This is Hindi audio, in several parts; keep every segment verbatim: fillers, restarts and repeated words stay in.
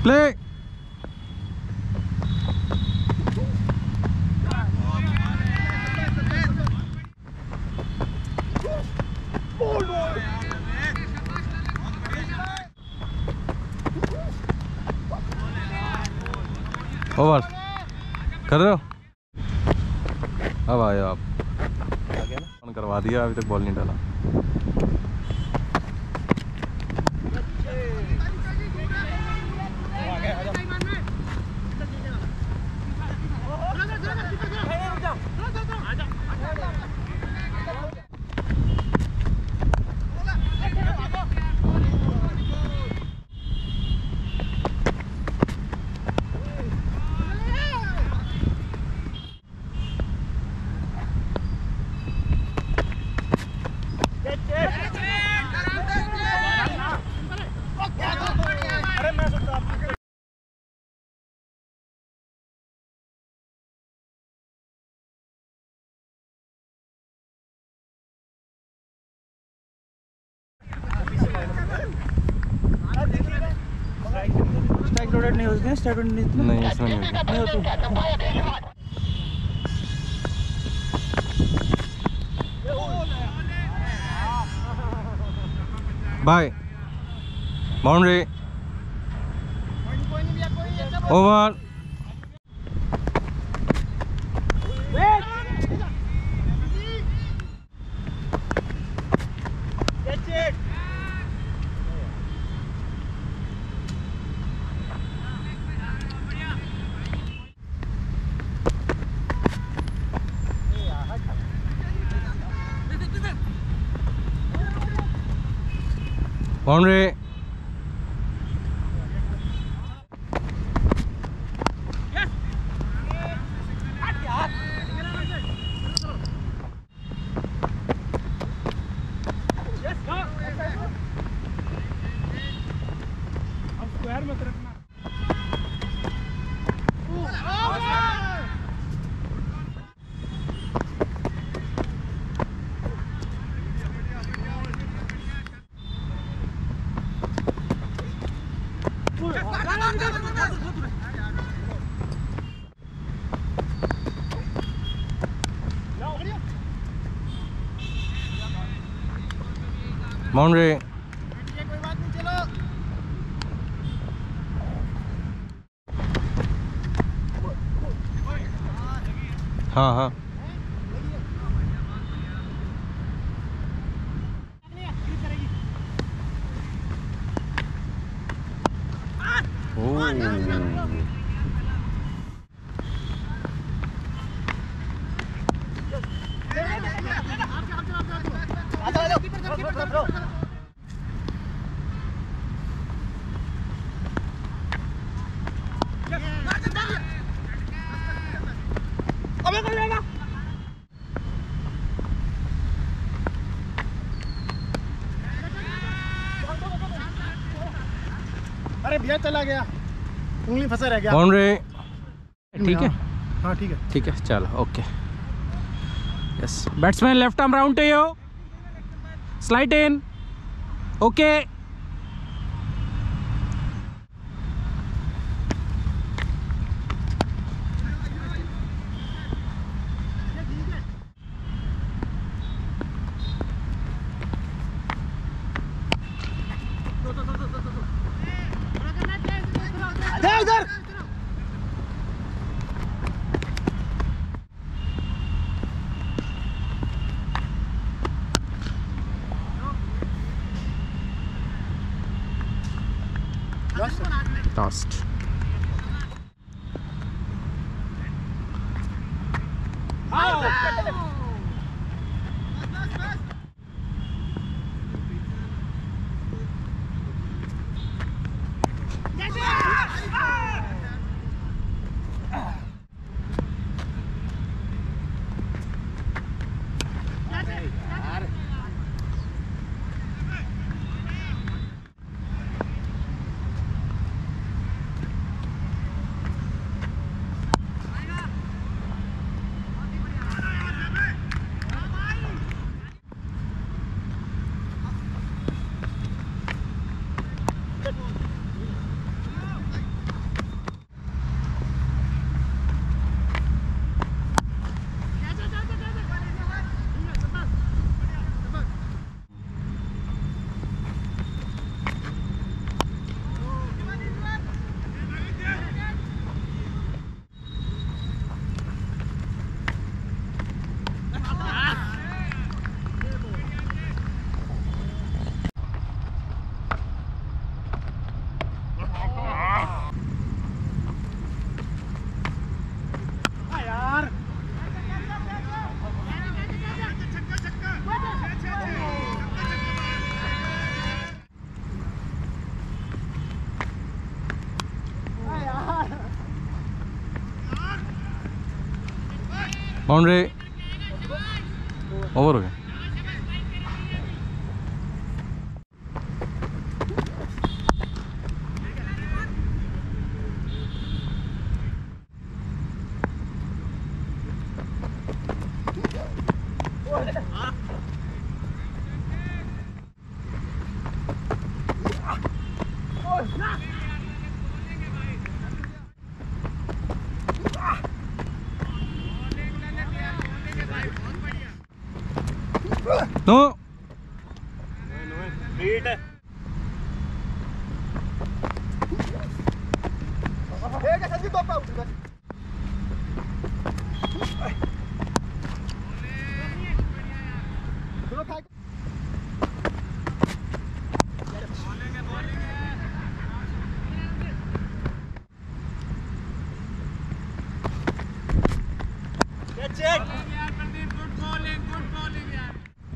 प्ले। ओवर कर रहे हो? अब आए आप, फोन करवा दिया, अभी तक बॉल नहीं डाला। नहीं होती है स्टार्ट नहीं नहीं इसमें नहीं होती। नहीं होती। By boundary over. Boundary square मत रखना। बाउंड्री हाँ हाँ अरे भैया चला गया, उंगली फंसा रह गया। बाउंड्री ठीक है। हाँ ठीक है ठीक है चलो okay. Yes batsman left arm round to you, slide in okay. इधर लास्ट बाउंड्री ओवर हो गया। नो बीट एक संजीव तो पाउट सुनो था That's it. Good bowling, good bowling, yaar.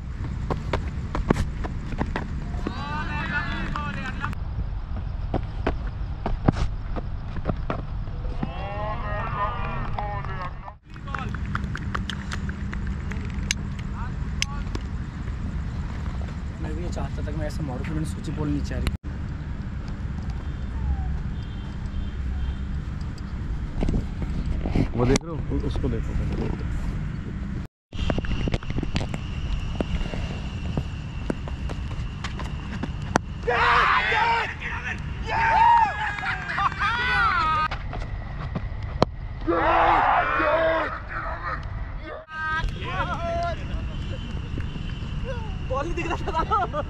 मैं भी ये चाहता था कि मैं ऐसा मारूं कि मैंने सोची बॉल नीचे आ रही। वो देख रहे हो, उसको देखो बॉल नहीं दिख रहा था।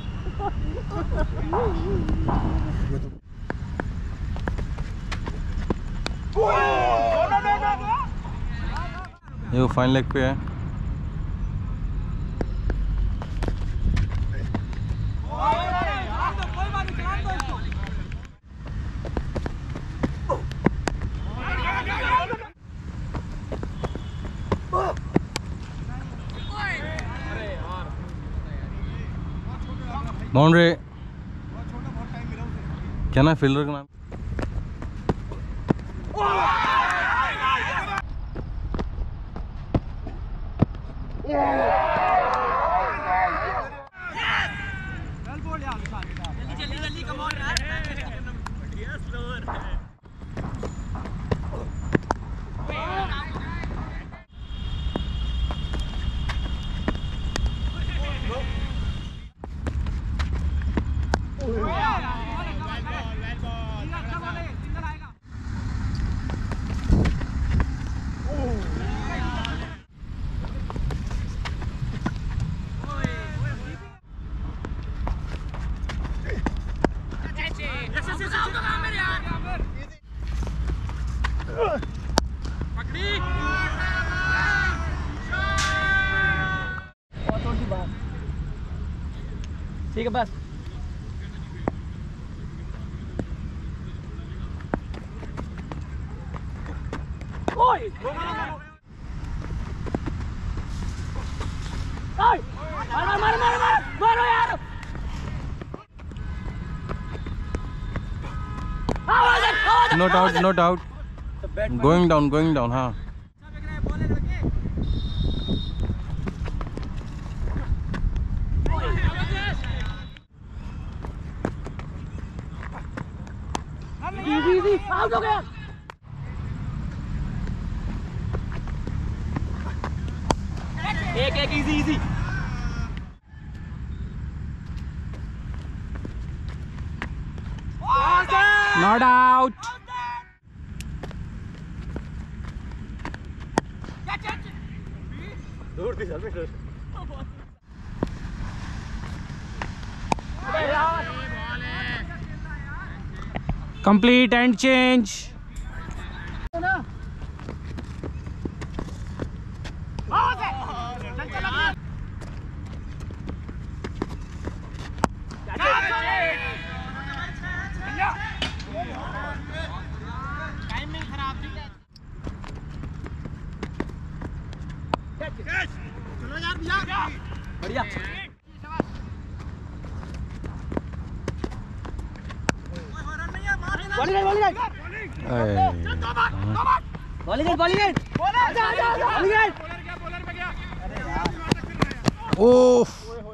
ये वो फाइन लेग पे है। बाउंड्री क्या ना फील्डर का नाम ठीक है बस ओए मारो मारो मारो मारो मारो यार not out not out going down going down हाँ इजी इजी आउट हो गया एक एक इजी इजी नॉट आउट दूर थी sir Complete and change. Timing खराब थी चलो यार भैया बढ़िया बोली गई बोली गई बॉलिंग है बॉलिंग है बॉलिंग है ओह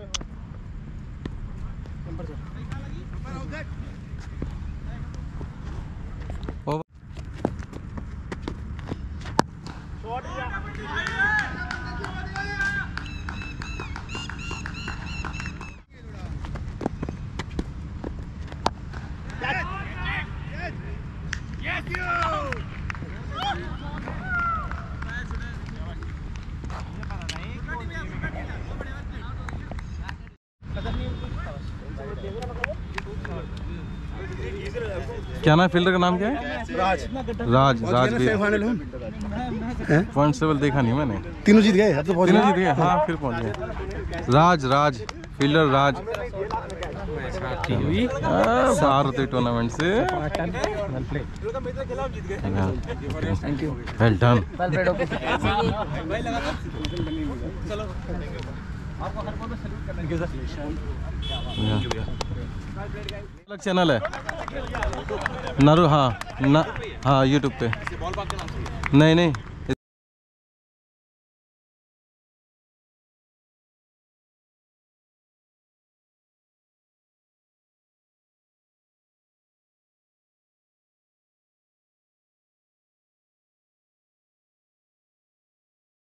क्या नाम फील्डर का नाम क्या है? राज राज राज भी फाइनल हम पॉइंट टेबल देखा नहीं मैंने। तीनों जीत गए अब तो पहुंच तीनों गए। जीत गए हाँ फिर पहुंच गए। राज राज फील्डर राज बाहर होते टूर्नामेंट से। Well done. अलग चैनल है नारू हाँ ना हाँ यूट्यूब पे नहीं नहीं